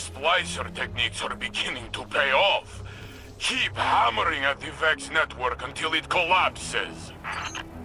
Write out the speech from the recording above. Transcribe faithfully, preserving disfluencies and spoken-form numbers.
Splicer techniques are beginning to pay off. Keep hammering at the Vex network until it collapses.